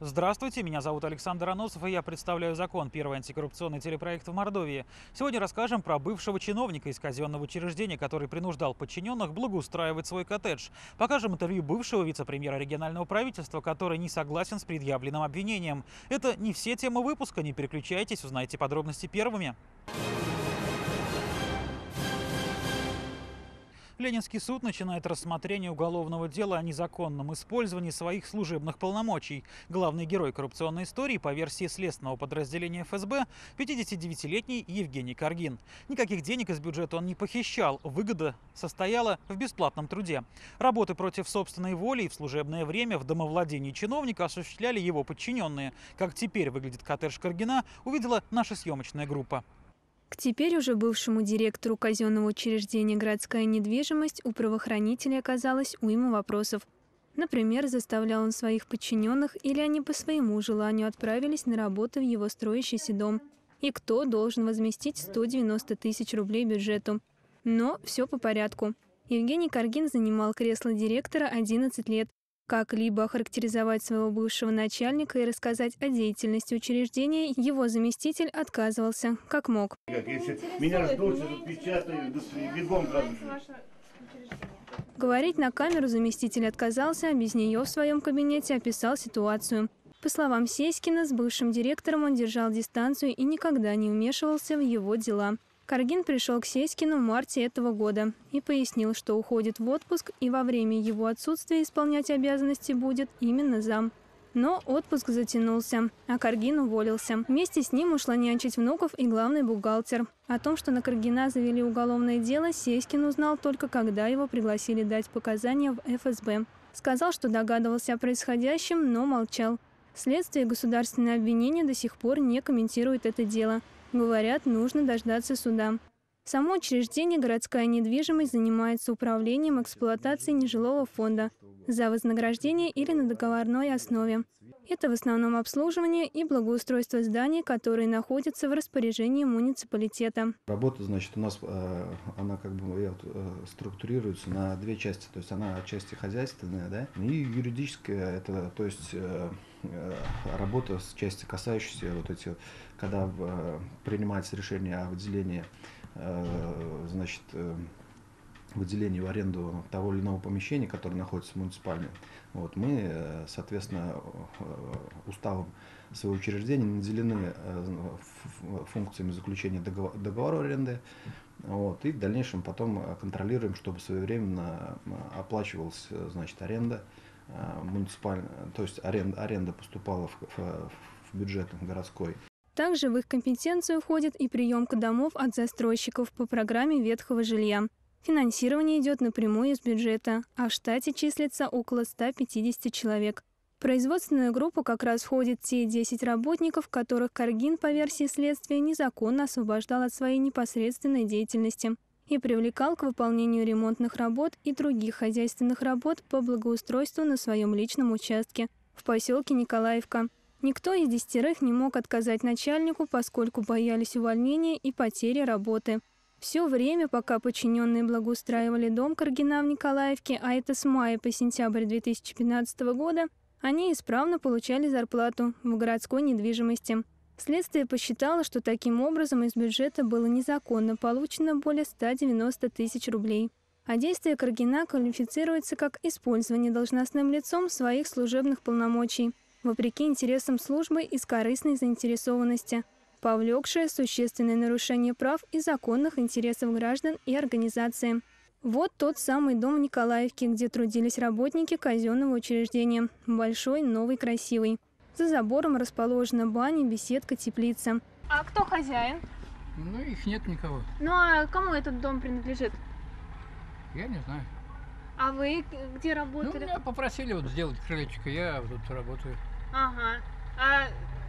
Здравствуйте, меня зовут Александр Аносов, и я представляю закон, первый антикоррупционный телепроект в Мордовии. Сегодня расскажем про бывшего чиновника из казенного учреждения, который принуждал подчиненных благоустраивать свой коттедж. Покажем интервью бывшего вице-премьера регионального правительства, который не согласен с предъявленным обвинением. Это не все темы выпуска, не переключайтесь, узнайте подробности первыми. Ленинский суд начинает рассмотрение уголовного дела о незаконном использовании своих служебных полномочий. Главный герой коррупционной истории, по версии следственного подразделения ФСБ, 59-летний Евгений Каргин. Никаких денег из бюджета он не похищал, выгода состояла в бесплатном труде. Работы против собственной воли и в служебное время в домовладении чиновника осуществляли его подчиненные. Как теперь выглядит коттедж Каргина, увидела наша съемочная группа. К теперь уже бывшему директору казенного учреждения «Городская недвижимость» у правоохранителей оказалось уйма вопросов. Например, заставлял он своих подчиненных или они по своему желанию отправились на работу в его строящийся дом. И кто должен возместить 190 тысяч рублей бюджету. Но все по порядку. Евгений Каргин занимал кресло директора 11 лет. Как-либо охарактеризовать своего бывшего начальника и рассказать о деятельности учреждения его заместитель отказывался, как мог. Меня ждут, печатают, бегом. Говорить на камеру заместитель отказался, а без нее в своем кабинете описал ситуацию. По словам Сеськина, с бывшим директором он держал дистанцию и никогда не вмешивался в его дела. Каргин пришел к Сеськину в марте этого года и пояснил, что уходит в отпуск и во время его отсутствия исполнять обязанности будет именно зам. Но отпуск затянулся, а Каргин уволился. Вместе с ним ушла нянчить внуков и главный бухгалтер. О том, что на Каргина завели уголовное дело, Сеськин узнал только когда его пригласили дать показания в ФСБ. Сказал, что догадывался о происходящем, но молчал. Следствие и государственное обвинение до сих пор не комментирует это дело. Говорят, нужно дождаться суда. Само учреждение «Городская недвижимость» занимается управлением эксплуатацией нежилого фонда за вознаграждение или на договорной основе. Это в основном обслуживание и благоустройство зданий, которые находятся в распоряжении муниципалитета. Работа, значит, у нас она как бы структурируется на две части. То есть она отчасти хозяйственная, да, и юридическая, это, то есть работа с части касающейся вот эти, когда принимается решение о выделении, значит, выделении в аренду того или иного помещения, которое находится в муниципальном. Вот, мы, соответственно, уставом своего учреждения наделены функциями заключения договора аренды. Вот, и в дальнейшем потом контролируем, чтобы своевременно оплачивалась, значит, аренда муниципальная, то есть аренда поступала в бюджет городской. Также в их компетенцию входит и приемка домов от застройщиков по программе ветхого жилья. Финансирование идет напрямую из бюджета, а в штате числится около 150 человек. В производственную группу как раз входят те 10 работников, которых Каргин, по версии следствия, незаконно освобождал от своей непосредственной деятельности и привлекал к выполнению ремонтных работ и других хозяйственных работ по благоустройству на своем личном участке в поселке Николаевка. Никто из 10 не мог отказать начальнику, поскольку боялись увольнения и потери работы. Все время, пока подчиненные благоустраивали дом Каргина в Николаевке, а это с мая по сентябрь 2015 года, они исправно получали зарплату в городской недвижимости. Следствие посчитало, что таким образом из бюджета было незаконно получено более 190 тысяч рублей. А действие Каргина квалифицируется как использование должностным лицом своих служебных полномочий, вопреки интересам службы из корыстной заинтересованности, повлекшее существенное нарушение прав и законных интересов граждан и организации. Вот тот самый дом в Николаевке, где трудились работники казенного учреждения. Большой, новый, красивый. За забором расположена баня, беседка, теплица. А кто хозяин? Ну, их нет никого. Ну, а кому этот дом принадлежит? Я не знаю. А вы где Ну, работали? меня попросили вот сделать крылечко, я тут работаю. Ага. А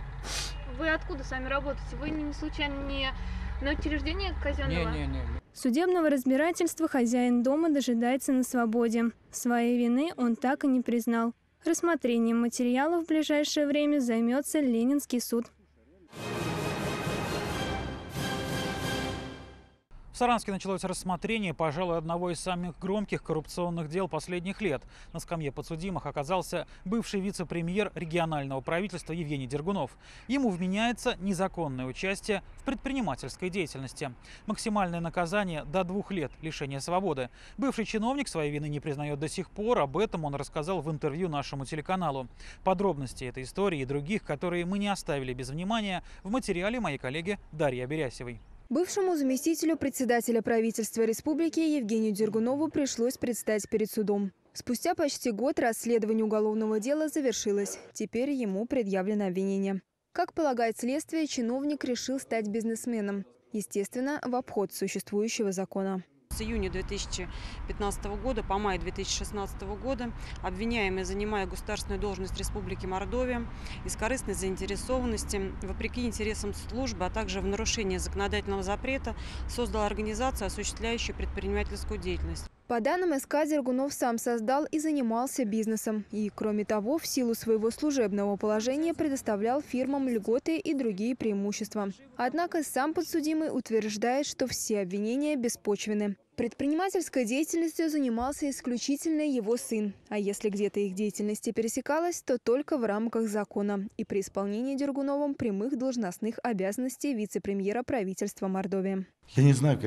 вы откуда сами работаете? Вы случайно не на учреждении казенного? Не. Судебного разбирательства хозяин дома дожидается на свободе. Своей вины он так и не признал. Рассмотрением материалов в ближайшее время займется Ленинский суд. Саранске началось рассмотрение, пожалуй, одного из самых громких коррупционных дел последних лет. На скамье подсудимых оказался бывший вице-премьер регионального правительства Евгений Дергунов. Ему вменяется незаконное участие в предпринимательской деятельности. Максимальное наказание – до 2 лет лишения свободы. Бывший чиновник своей вины не признает до сих пор. Об этом он рассказал в интервью нашему телеканалу. Подробности этой истории и других, которые мы не оставили без внимания, в материале моей коллеги Дарьи Аберясевой. Бывшему заместителю председателя правительства республики Евгению Дергунову пришлось предстать перед судом. Спустя почти год расследование уголовного дела завершилось. Теперь ему предъявлено обвинение. Как полагает следствие, чиновник решил стать бизнесменом. Естественно, в обход существующего закона. С июня 2015 года по май 2016 года обвиняемый, занимая государственную должность Республики Мордовия, из корыстной заинтересованности, вопреки интересам службы, а также в нарушении законодательного запрета, создал организацию, осуществляющую предпринимательскую деятельность. По данным СК, Дергунов сам создал и занимался бизнесом. И, кроме того, в силу своего служебного положения предоставлял фирмам льготы и другие преимущества. Однако сам подсудимый утверждает, что все обвинения беспочвенны. Предпринимательской деятельностью занимался исключительно его сын. А если где-то их деятельность пересекалась, то только в рамках закона и при исполнении Дергуновым прямых должностных обязанностей вице-премьера правительства Мордовии. Я не знаю,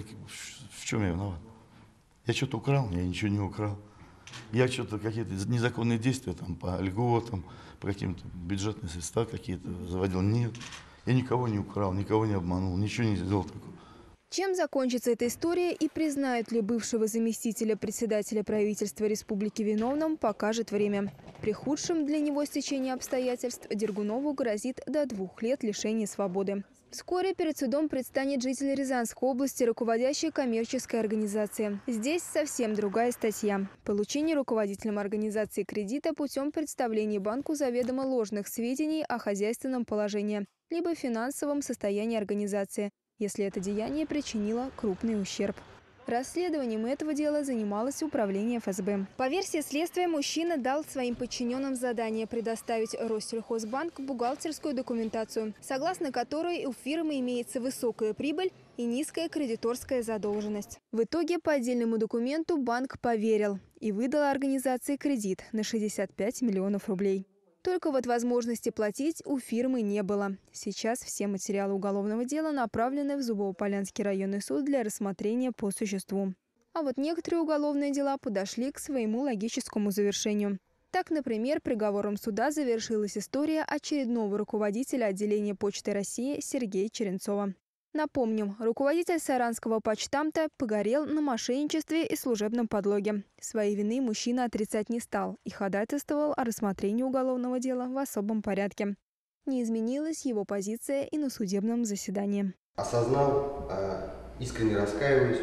в чем я виноват. Я что-то украл? Я ничего не украл. Я что-то какие-то незаконные действия там, по льготам, по каким-то бюджетным средствам какие-то заводил. Нет, я никого не украл, никого не обманул, ничего не сделал такого. Чем закончится эта история и признают ли бывшего заместителя председателя правительства республики виновным, покажет время. При худшем для него стечении обстоятельств Дергунову грозит до 2 лет лишения свободы. Вскоре перед судом предстанет житель Рязанской области, руководящей коммерческой организации. Здесь совсем другая статья. Получение руководителем организации кредита путем представления банку заведомо ложных сведений о хозяйственном положении, либо финансовом состоянии организации, если это деяние причинило крупный ущерб. Расследованием этого дела занималось управление ФСБ. По версии следствия, мужчина дал своим подчиненным задание предоставить Россельхозбанк бухгалтерскую документацию, согласно которой у фирмы имеется высокая прибыль и низкая кредиторская задолженность. В итоге по отдельному документу банк поверил и выдал организации кредит на 65 миллионов рублей. Только вот возможности платить у фирмы не было. Сейчас все материалы уголовного дела направлены в Зубово-Полянский районный суд для рассмотрения по существу. А вот некоторые уголовные дела подошли к своему логическому завершению. Так, например, приговором суда завершилась история очередного руководителя отделения Почты России Сергея Черенцова. Напомним, руководитель саранского почтамта погорел на мошенничестве и служебном подлоге. Своей вины мужчина отрицать не стал и ходатайствовал о рассмотрении уголовного дела в особом порядке. Не изменилась его позиция и на судебном заседании. Осознал, искренне раскаиваюсь,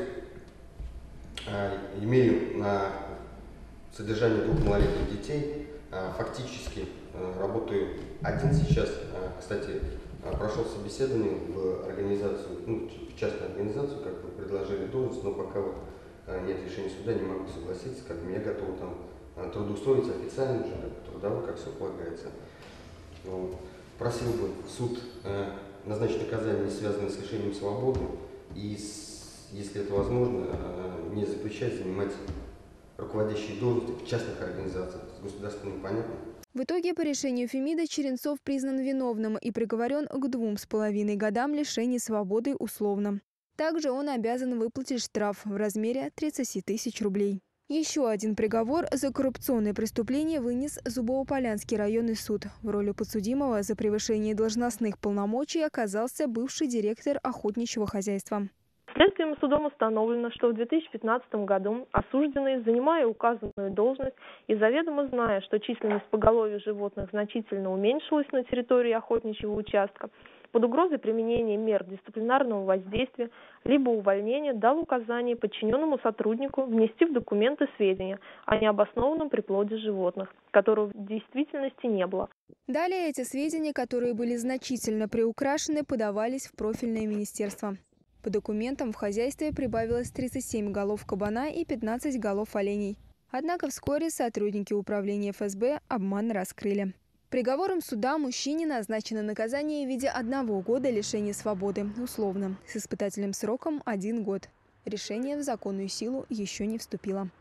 имею на содержание 2 малолетних детей, фактически работаю один сейчас, кстати, прошел собеседование в организацию, в частную организацию, как вы предложили должность, но пока вот нет решения суда, не могу согласиться, я готов там трудоустроиться официально уже, трудово, как все полагается. Просил бы суд назначить наказание, не связанное с лишением свободы, и, если это возможно, не запрещать занимать руководящие должности в частных организациях, с государственным понятно. В итоге по решению Фемида Черенцов признан виновным и приговорен к 2,5 годам лишения свободы условно. Также он обязан выплатить штраф в размере 30 тысяч рублей. Еще один приговор за коррупционное преступление вынес Зубово-Полянский районный суд. В роли подсудимого за превышение должностных полномочий оказался бывший директор охотничьего хозяйства. Следствием и судом установлено, что в 2015 году осужденный, занимая указанную должность и заведомо зная, что численность поголовья животных значительно уменьшилась на территории охотничьего участка, под угрозой применения мер дисциплинарного воздействия либо увольнения дал указание подчиненному сотруднику внести в документы сведения о необоснованном приплоде животных, которого в действительности не было. Далее эти сведения, которые были значительно приукрашены, подавались в профильное министерство. По документам в хозяйстве прибавилось 37 голов кабана и 15 голов оленей. Однако вскоре сотрудники управления ФСБ обман раскрыли. Приговором суда мужчине назначено наказание в виде 1 года лишения свободы, условно, с испытательным сроком 1 год. Решение в законную силу еще не вступило.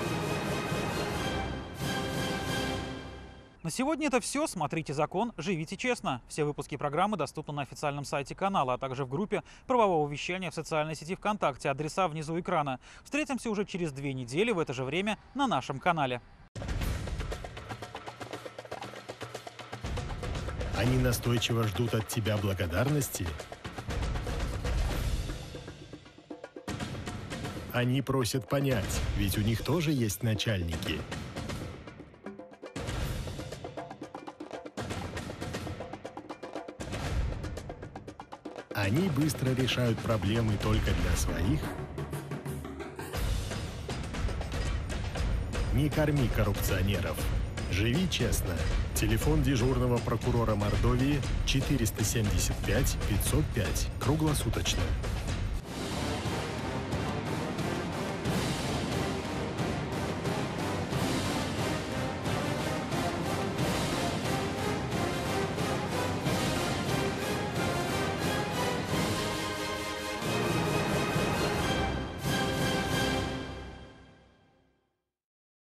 На сегодня это все. Смотрите закон, живите честно. Все выпуски программы доступны на официальном сайте канала, а также в группе правового вещания в социальной сети ВКонтакте. Адреса внизу экрана. Встретимся уже через 2 недели в это же время на нашем канале. Они настойчиво ждут от тебя благодарности. Они просят понять, ведь у них тоже есть начальники. Они быстро решают проблемы только для своих. Не корми коррупционеров. Живи честно. Телефон дежурного прокурора Мордовии 475 505. Круглосуточно.